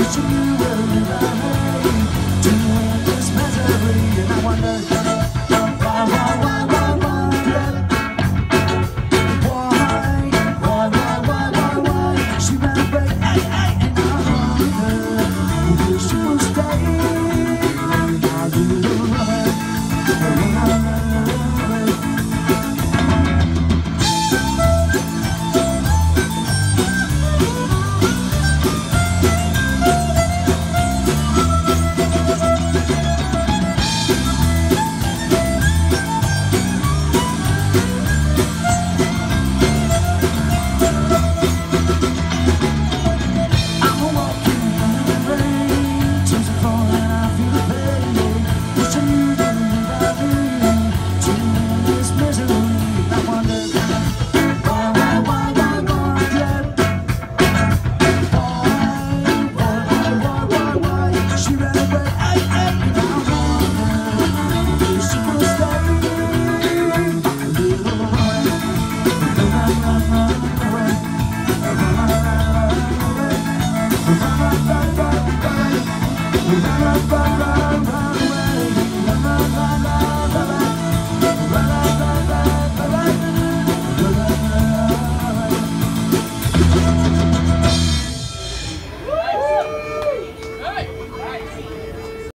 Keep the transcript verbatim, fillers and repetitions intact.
wishing you were right to end this misery. And I wonder why, why, why, why, why, yeah. Why, why, why, why, why, why she ran away, ay, ay. And I wonder if she will stay. I'll do it right. Bye, bye, bye, bye.